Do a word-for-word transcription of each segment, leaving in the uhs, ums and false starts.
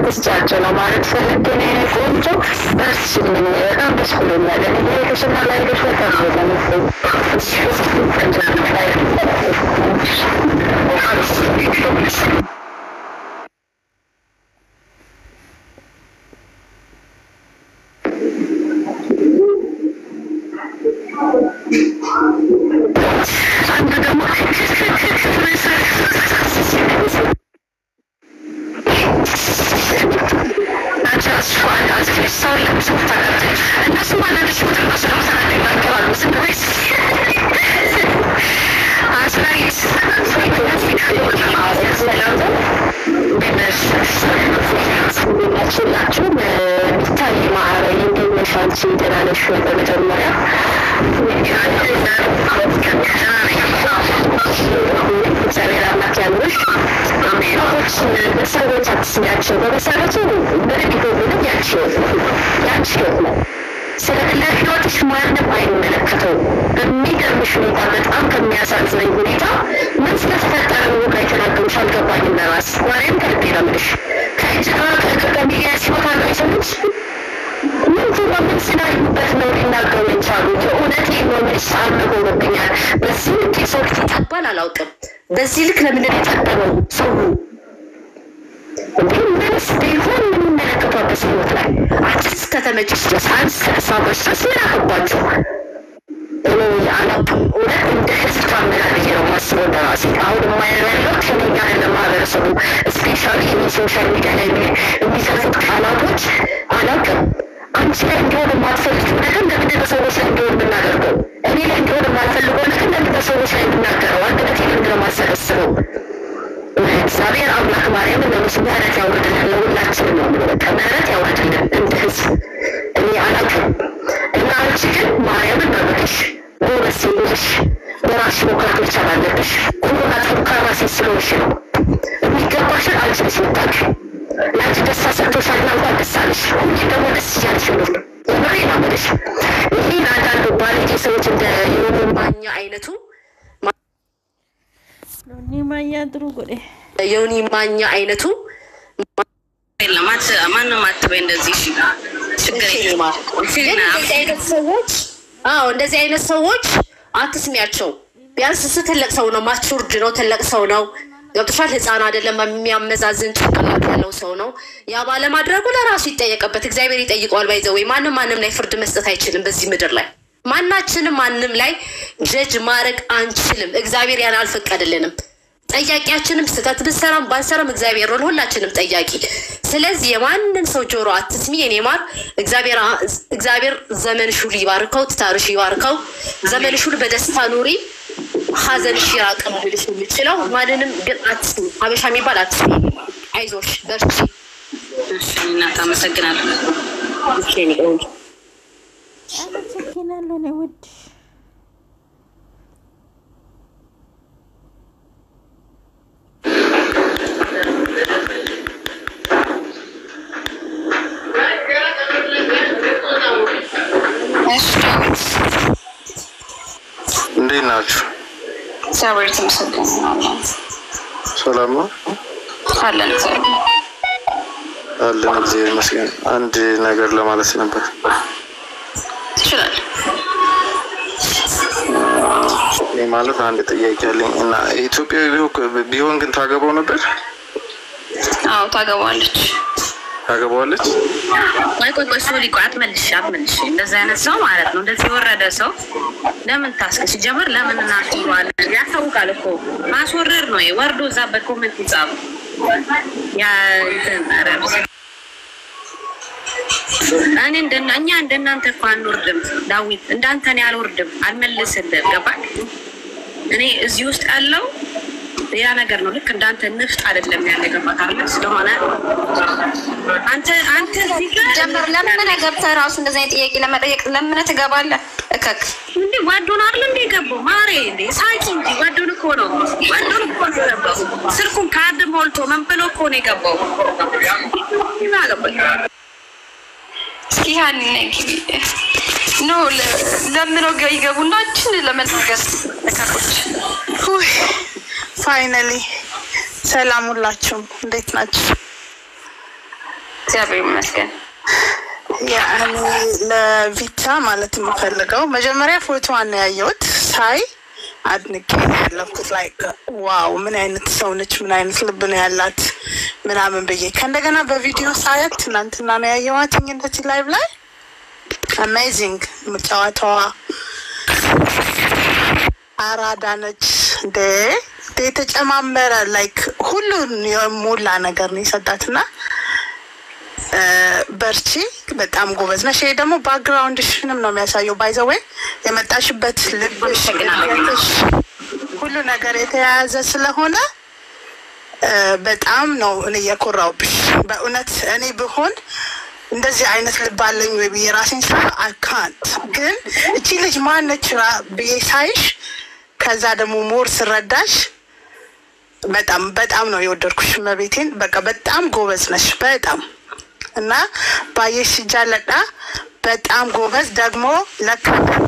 እንድስጫቸው ነው ማለት ፈልጌ ነው ቆንጆ በርስ ምን በጣም ደስ ብሎኛል እኔ ከስና ላይ ደስ በጣም ነው እሺ እንጀራ ላይ አንተ ደግሞ just find out if you're so loose of that. And that's why I just want to pass it on to my God. Was it nice? That's nice. So you can see how you're looking at it. It's like, ሁላችሁ በታይ ማዕረግ እንደሚፋንቺ ደናነሽ በመጀመሪያ እግዚአብሔር አምላክ ያሉሽ አሜኖች በሰዎች አትስሚያቸው በመሰረቱ በረቂቁ ምንም ያቸው ያቸው ነው ስለዚህ ህይወትሽ ማንም አይመለከተው በሚገርምሽ ሁኔታ በጣም ከሚያሳዝነኝ ሁኔታ ምን ስለተፈጠረ ነው ካይተናገሩሽ አልገባኝም ለራስ ወሬም ከልቤ ነው የምልሽ ከእጅራ ከከሚያ ሲወጣ ነው የሰሙት ምን ትሆን ስላዩበት ነው ሊናገሩ የቻሉት እውነቴ ነው የምልሽ አልሆነብኛል በዚህ ልክ ሰው ተጠባል አላውቅም በዚህ ልክ ለምን ተጠበው ሰው ምንስ ቢሆን ምን መለከቷ በስሞት ላይ አዲስ ከተመችሽ ደሳንስ ከሳቦች ስለናባቸው እኔ አላውቅም እውነት እንደ ህዝብ ታመላለች ነው ማስበው ደራሲ አሁን የማይረዳው ከኔጋ ለማህበረሰቡ ስፔሻሊ ሶሻል ሚዲያ ላይ የሚሰጡት ቃላቶች አላውቅም አንቺ ላይ እንደሆነ ማትፈልጊው ነገር ለምን በሰዎች ላይ እንደሆነ የምናደርገው እኔ ላይ እንደሆነ ማትፈልገው ነገር ለምን በሰዎች ላይ የምናገረው አንድነት ለምንድን ነው ማሰበስበው እግዚአብሔር አምላክ ማርያም ለምስ ምህረት ያውርድልን ለሁላችንም ነው በቃ ምህረት ያውርድልን እንደ ህዝብ እኔ አላውቅም እና አንቺ ግን ማርያምን በብለሽ ጎበዝ ልጅ በራስሽ መኩራት መቻል አለብሽ ኩራት ከራሴ ስለሆንሽ ነው የሚገባሽን አንቺ ነሽ የምታውቂው ለአንቺ ደስታ ሰጥቶሻል እንኳን ደስ አለሽ ሁሌ ደግሞ ደስ እያለሽ ነው የምሬን ነው የምልሽ ይሄን አንዳንዱ ባለጌ ሰዎች እንደ ዮኒ ማኛ አይነቱ ዮኒ ማኛ ጥሩ ጎዴ ዮኒ ማኛ አይነቱ ለማት ማንንም አትበይ እንደዚህ እሺ ችግር የለም እንደዚህ አይነት ሰዎች አዎ እንደዚህ አይነት ሰዎች አትስሚያቸው ቢያንስ ስትልቅ ሰው ነው ማቹርድ ነው ትልቅ ሰው ነው ገብቶሻል ህፃን አይደለም የሚያመዛዝን ጭንቅላት ያለው ሰው ነው ያ ባለ ማድረጉ ለራሱ ይጠየቅበት እግዚአብሔር ይጠይቀዋል ባይዘው ማንንም ማንንም ላይ ፍርድ መስጠት አይችልም በዚህ ምድር ላይ ማናችንም ማንንም ላይ ጀጅ ማድረግ አንችልም እግዚአብሔር ያን አልፈቀደልንም ጠያቂያችንም ስተት ብሰራም ባንሰራም እግዚአብሔር ነው ሁላችንም ጠያቂ ስለዚህ የማንንም ሰው ጆሮ አትስሚ የኔ ማር እግዚአብሔር እግዚአብሔር ዘመንሽ ሁሉ ይባርከው ትታርሽ ይባርከው ዘመንሽ ሁሉ በደስታ ኑሪ ሐዘንሽ ይራቀም ልልሽ የሚችለው ማንንም ግን አትስሚ ሀበሻ የሚባል አትስሚ አይዞሽ በርቺ እሺ እናታ መሰግናለሁ እሺ ነው አመሰግናለሁ ነው ውድ እንዴት ናችሁ? እግዚአብሔር ይመስገን ሰላም ነው አለን አለን እግዚአብሔር ይመስገን አንድ ነገር ለማለት ነበር ይችላል እኔ ማለት አንድ ጥያቄ አለኝ እና ኢትዮጵያዊ ቢሆን ግን ታገባው ነበር? አዎ ታገባለች ታገባለች ወይ ቆይ ቆይ ሶሊ ቋት መልሽ አትመልሽ እንደዛ አይነት ሰው ማለት ነው እንደዚህ ወረደ ሰው ለምን ታስከሽ ጀመር ለምን እናስዋል ያሳውቃል እኮ ማስወረር ነው ወርዶ እዛ በኮሜንት ይጻፍ ያ እንትን እኔ እንደናኛ እንደናንተ እኮ አንወርድም ዳዊት እንዳንተ ነው ያልወርድም አልመልስልም ገባክ እኔ እዚህ ውስጥ ያለው ያ ነገር ነው ልክ እንዳንተ ንፍጥ አይደለም ያለገባት አይደል ስለሆነ አንተ አንተ ጀመር ለምን ገብተህ ራሱ እንደዚህ አይነት ጥያቄ ለመጠየቅ ለምን ትገባለህ እከክ እንዴ ዋዶን አይደል እንዴ ገባው ማሬ እንዴ ሳቂ እንዴ ዋዶን እኮ ነው ዋዶን እኮ ነው ገባው ስልኩን ካርድ ሞልቶ መንበሎ እኮ ነው ገባው ይናገባል እስኪ ያን ነግቢ ኖ ለምን ነው ይገቡናችን ለመልከስ እከኮች ሁይ ፋይናሊ ሰላም ሁላችሁም እንዴት ናችሁ እግዚአብሔር ይመስገን። ያኔ ለቪታ ማለት የምፈልገው መጀመሪያ ፎቶዋን ያየሁት ሳይ አድንቄ ያለኩት ላይክ ዋው ምን አይነት ሰው ነች ምን አይነት ልብ ነው ያላት ምናምን ብዬ ከእንደገና በቪዲዮ ሳያት ትናንትና ነው ያየኋት እንደዚህ ላይቭ ላይ አሜዚንግ ጨዋታዋ አራዳ ነች እንደ የተጨማመረ ላይክ ሁሉን የሞላ ነገር ነው የሰጣትና በርቺ በጣም ጎበዝ ነሽ። ይሄ ደግሞ ባክግራውንድሽንም ነው የሚያሳየው ባይ ዘ ዌይ የመጣሽበት ልብሽ ሁሉ ነገር የተያያዘ ስለሆነ በጣም ነው እኔ የኮራውብሽ በእውነት እኔ ብሆን እንደዚህ አይነት ልብ አለኝ ወይ ብዬ ራሴን ሳይ አካንት ግን እቺ ልጅ ማነች ብዬ ሳይሽ ከዛ ደግሞ ሞር ስረዳሽ በጣም በጣም ነው የወደድኩሽ መቤቴን በቃ በጣም ጎበዝ ነሽ በጣም እና ባየሽ ጃለዳ በጣም ጎበዝ ደግሞ ለካ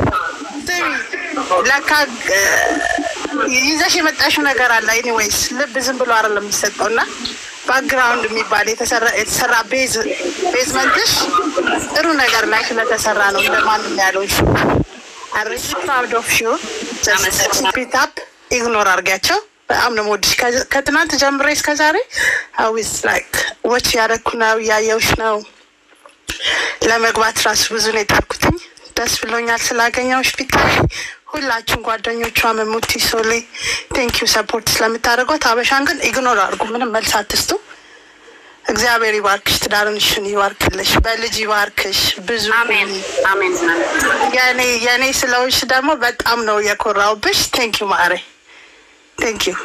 ለካ ይዘሽ የመጣሽው ነገር አለ ኤኒዌይስ ልብ ዝም ብሎ አይደለም የሚሰጠውና ባክግራውንድ የሚባል የተሰራ የተሰራ ቤዝ ቤዝመንትሽ ጥሩ ነገር ላይ ስለተሰራ ነው እንደማንም ያለው እሺ አሪፍ proud of you just keep it up ignore አርጋቸው በጣም ነው ወድሽ ከትናንት ጀምሬ እስከ ዛሬ I was like what ያረኩ ነው ያየውሽ ነው ለመግባት ራስ ብዙ ነው የጣርኩትኝ ደስ ብሎኛል ስላገኘውሽ ቢታይ ሁላችሁም ጓደኞቿ መሙቲ ሶሊ thank you support ስለምታደርገው ታበሻን ግን ኢግኖር አድርጉ ምንም መልስ አትስጡ እግዚአብሔር ይባርክሽ ትዳርንሽን ይባርክልሽ በልጅ ይባርክሽ ብዙ አሜን አሜን ያኔ ያኔ ስለውሽ ደግሞ በጣም ነው የኮራውብሽ thank you ማሬ thank you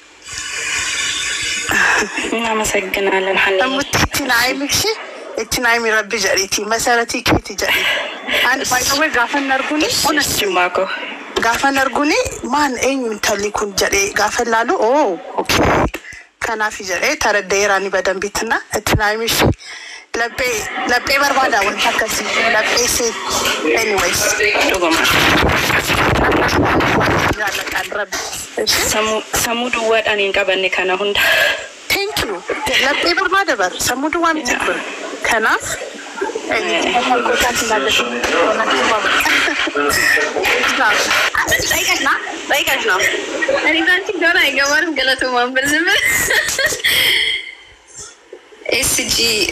እናመሰግናለን ሐና ሙቲና አይምሽ እቺና አይሚረብ ጀሪቲ መሰረቲ ከቲ ጀሪ አንድ ባይዘው ጋፈን ነርጉኒ ኦነስቲማኮ ጋፈን ነርጉኒ ማን እኙን ተሊኩን ጀሪ ጋፈላሉ ኦ ኦኬ ከናፊ ጀሪ ተረደይራኒ በደንቢትና እቺና አይምሽ ለቤ ለቤ በርባዳ ወንታከሲ ለቤ ሲ ኤኒዌይስ ዶጎማ ያለ ቀረብ ሰሙ ሰሙዱ ወዳኔ እንቀበኔ ከና ሁንዳ thank you ለቤ በርባዳ በር ሰሙዱ ዋን ትኩር ከናፍ ጠይቀሽና ጠይቀሽ ነው እኔ ታንቺ ገና አይገባርም ገለቶ ማንበር ዝም ኤስጂ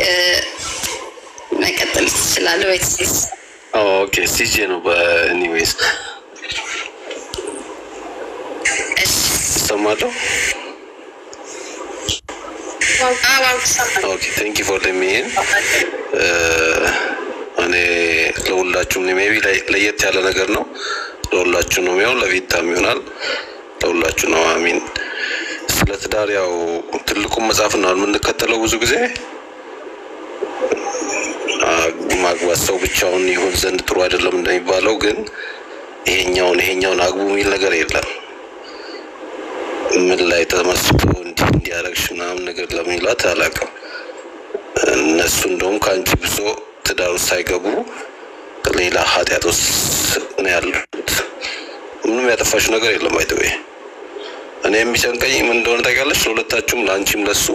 መቀጠል ትችላለህ ወይስ ኦኬ ሲጂ ነው በኤኒዌይስ ሰማዶ ኦኬ ቴንክ ዩ ፎር ዘ ሚን እኔ ለሁላችሁም ሜቢ ለየት ያለ ነገር ነው ለሁላችሁ ነው የሚሆን ለቪታም ይሆናል ለሁላችሁ ነው አሚን ስለ ትዳር ያው ትልቁ መጽሐፍ ነው የምንከተለው ብዙ ጊዜ ማግባት ሰው ብቻውን ይሁን ዘንድ ጥሩ አይደለም እንደሚባለው ግን ይሄኛውን ይሄኛውን አግቡ የሚል ነገር የለም ምን ላይ ተመስጦ እንዲያረግሽ ምናምን ነገር ለሚላት አላውቅም እነሱ እንደውም ከአንቺ ብሶ ትዳር ውስጥ ሳይገቡ ሌላ ኃጢአት ውስጥ ነው ያሉት ምንም ያጠፋሽ ነገር የለም አይተው እኔ የሚጨንቀኝ ምን እንደሆነ ታውቂያለሽ ለሁለታችሁም ለአንቺም ለሱ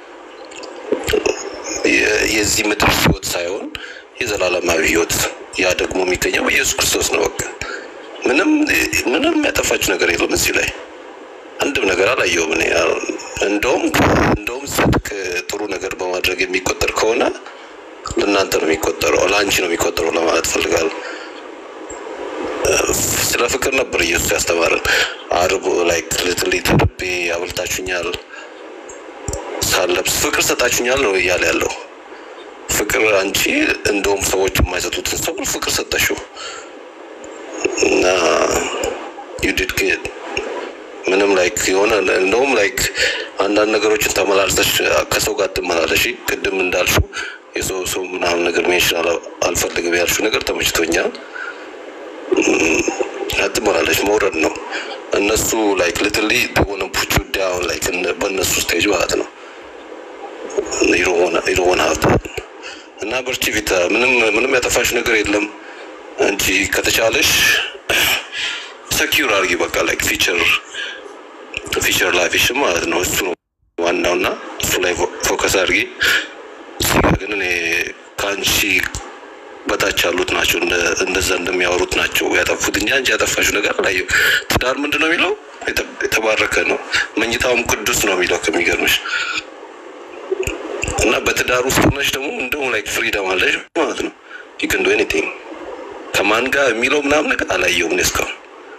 የዚህ ምድር ህይወት ሳይሆን የዘላለማዊ ህይወት ያ ደግሞ የሚገኘው ኢየሱስ ክርስቶስ ነው በቃ ምንም ምንም ያጠፋች ነገር የለም እዚህ ላይ አንድም ነገር አላየሁም እኔ እንደውም እንደውም ጽድቅ ጥሩ ነገር በማድረግ የሚቆጠር ከሆነ ለእናንተ ነው የሚቆጠረው ለአንቺ ነው የሚቆጠረው ለማለት ፈልጋለሁ ስለ ፍቅር ነበር ኢየሱስ ያስተማረን አርቦ ላይክ ሊትሊ ተርቤ አብልታችሁኛል ሳለብስ ፍቅር ሰጣችሁኛል ነው እያለ ያለው ፍቅር አንቺ እንደውም ሰዎች የማይሰጡትን ሰው ፍቅር ሰጠሽው እና you did good ምንም ላይክ የሆነ እንደውም ላይክ አንዳንድ ነገሮችን ተመላልሰሽ ከሰው ጋር ተመላለሽ ቅድም እንዳልሽው የሰው ሰው ምናምን ነገር ሜንሽን አልፈልግም ያልሽው ነገር ተመችቶኛል አትመላለሽ መውረድ ነው እነሱ ላይክ ሊትሊ ሆነ ፑቹ ዳውን ላይክ በእነሱ ስቴጅ ማለት ነው ይሮና ይሮና ሀብት እና በርቺ ቪታ ምንም ምንም ያጠፋሽ ነገር የለም አንቺ ከተቻለሽ ሰኪዩር አርጊ በቃ ላይክ ፊቸር ፊቸር ላይፍሽ ማለት ነው እሱ ዋናውና እሱ ላይ ፎከስ አርጊ ግን ግን እኔ ካንቺ በታች ያሉት ናቸው እንደዛ እንደሚያወሩት ናቸው ያጠፉት እንጂ አንቺ ያጠፋሽው ነገር አላየው። ትዳር ምንድነው የሚለው? የተባረከ ነው፣ መኝታውም ቅዱስ ነው የሚለው ከሚገርምሽ። እና በትዳር ውስጥ ነሽ ደግሞ እንደው ላይክ ፍሪደም አለሽ ማለት ነው። you can do anything ከማን ጋር የሚለው ምናምን ነገር አላየውም ነው እስካሁን።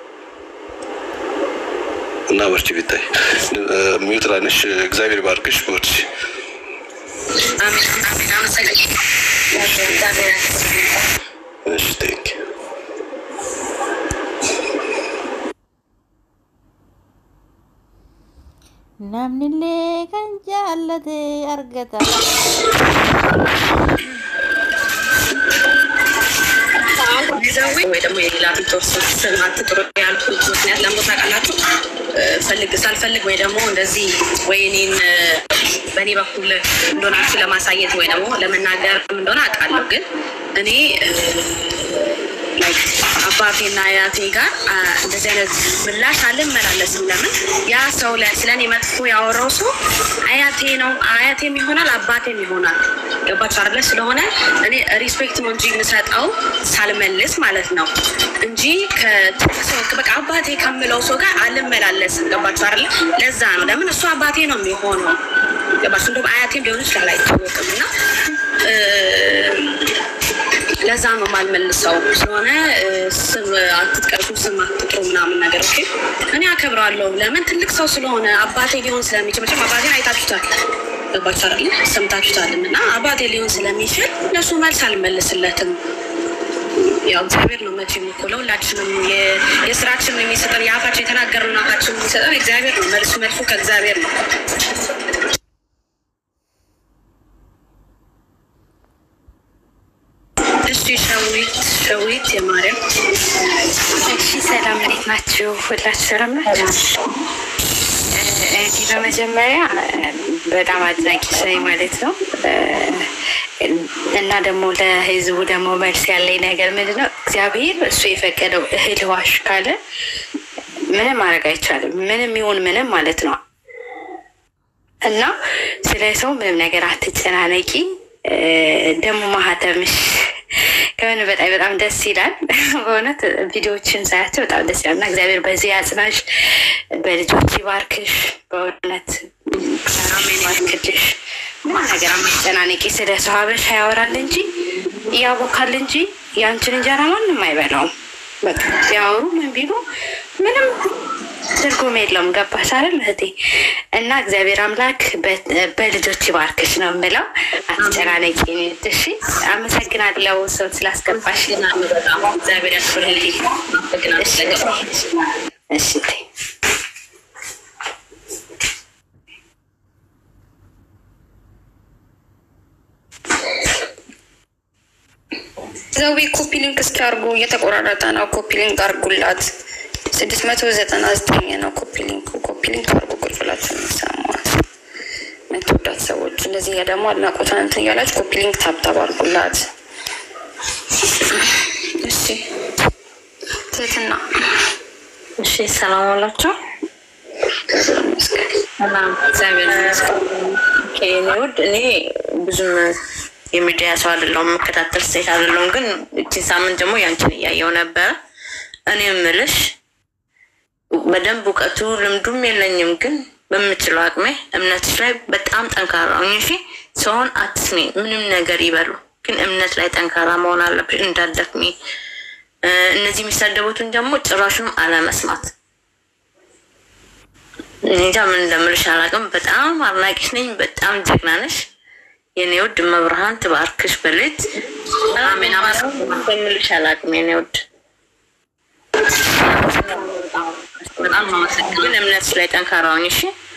እና ወርቺ ቢታይ ሚውት ላይ ነሽ። እግዚአብሔር ባርክሽ ወርቺ። አሜን አሜን አመሰግናለሁ። እሺ ቴንክ ዩ። namnille kan jaallate argata ይዘው ወይ ደግሞ የሌላ ቢቶርስ ስማት ጥሩ ያልኩት ምክንያት ለምን ታውቃላችሁ? ፈልግ ሳልፈልግ ወይ ደግሞ እንደዚህ ወይ እኔን በእኔ በኩል እንደሆናችሁ ለማሳየት ወይ ደግሞ ለመናገር እንደሆነ አውቃለሁ። ግን እኔ ላይክ አባቴና አያቴ ጋር እንደዚህ አይነት ምላሽ አልመላለስም። ለምን ያ ሰው ላይ ስለኔ መጥፎ ያወራው ሰው አያቴ ነው፣ አያቴም ይሆናል አባቴም ይሆናል። ገባችሁ አይደል? ስለሆነ እኔ ሪስፔክት ነው እንጂ የምሰጠው ሳልመልስ ማለት ነው እንጂ ከሰው በቃ አባቴ ከምለው ሰው ጋር አልመላለስም። ገባችሁ አይደል? ለዛ ነው ለምን እሱ አባቴ ነው የሚሆነው። ገባችሁ? እንደው አያቴም ሊሆን ይችላል አይታወቅምና ለዛ ነው ማልመልሰው። ስለሆነ ስም አትጥቀሱ፣ ስም አትጥሩ ምናምን ነገር ኦኬ። እኔ አከብራለሁ ለምን ትልቅ ሰው ስለሆነ አባቴ ሊሆን ስለሚችል መቼም አባቴን አይታችሁታል። ገባችሁ አይደል? ሰምታችሁታልም እና አባቴ ሊሆን ስለሚችል ለሱ መልስ አልመልስለትም። ያው እግዚአብሔር ነው መቼም እኮ ለሁላችንም የስራችንን የሚሰጠን የአፋችን የተናገርነውን አፋችን የሚሰጠን እግዚአብሔር ነው። መልሱ መልሱ ከእግዚአብሔር ነው። እሺ ሸዊት ሸዊት የማርያም እሺ ሰላም እንዴት ናችሁ? ሁላችሁ ሰላም ናችሁ? እዚህ በመጀመሪያ በጣም አድናቂ ነኝ ማለት ነው። እና ደግሞ ለህዝቡ ደግሞ መልስ ያለኝ ነገር ምንድነው? እግዚአብሔር እሱ የፈቀደው እህል ዋሽ ካለ ምንም ማድረግ አይቻልም። ምንም ይሁን ምንም ማለት ነው። እና ስለ ሰው ምንም ነገር አትጨናነቂ። ደግሞ ማህተምሽ ከምን በጣም በጣም ደስ ይላል። በእውነት ቪዲዮዎችን ሳያቸው በጣም ደስ ይላል። እና እግዚአብሔር በዚህ ያጽናሽ፣ በልጆች ይባርክሽ። በእውነት አሜን ይባርክልሽ። ምን ነገር አትጨናነቂ። ስለ ሰው ሀበሻ ያወራል እንጂ ያቦካል እንጂ ያንቺን እንጀራ ማንም አይበላውም። በቃ ሲያወሩ ምን ቢሉ ምንም ትርጉም የለውም። ገባሽ አይደል እህቴ? እና እግዚአብሔር አምላክ በልጆች ይባርክሽ ነው የምለው። አትጨናነቂ። እሺ አመሰግናለሁ ሰው ስላስገባሽ። በጣም እግዚአብሔር ያክብርልኝ። እሺ ዘዊ ኮፒ ሊንክ እስኪያርጉ እየተቆራረጠ ነው። ኮፒ ሊንክ አርጉላት። ስድስት መቶ ዘጠና ዘጠኝ ነው ኮፒ ሊንክ። ኮፒ ሊንክ አርጉ። ቁጭ ብላችሁ የሚሰማት የምትወዳት ሰዎች እንደዚህ ደግሞ አድናቆቷን እንትን እያላችሁ ኮፒ ሊንክ ታብታብ አርጉላት። እሺ ትህትና። እሺ ሰላም ዋላችሁ። ሰላም እግዚአብሔር ይመስገን። ኦኬ ነው እኔ ብዙም የሚዲያ ሰው አይደለሁም፣ መከታተል ሴት አይደለሁም። ግን እቺ ሳምንት ደግሞ ያንቺን እያየሁ ነበር። እኔ የምልሽ በደንብ እውቀቱ ልምዱም የለኝም፣ ግን በምችለው አቅሜ እምነትሽ ላይ በጣም ጠንካራ ነኝ። እሺ ሰውን አትስሚ፣ ምንም ነገር ይበሉ፣ ግን እምነት ላይ ጠንካራ መሆን አለብሽ እንዳትደክሚ። እነዚህ የሚሳደቡትን ደግሞ ጭራሹንም አለመስማት። እንጃ ምን እንደምልሽ አላውቅም። በጣም አድናቂሽ ነኝ። በጣም ጀግና ነሽ የኔ ውድ። መብርሃን ትባርክሽ በልጅ አሜን። አማስምልሽ አላውቅም የኔ ውድ። በጣም ማመሰግን። እምነትሽ ላይ ጠንካራ ነሽ።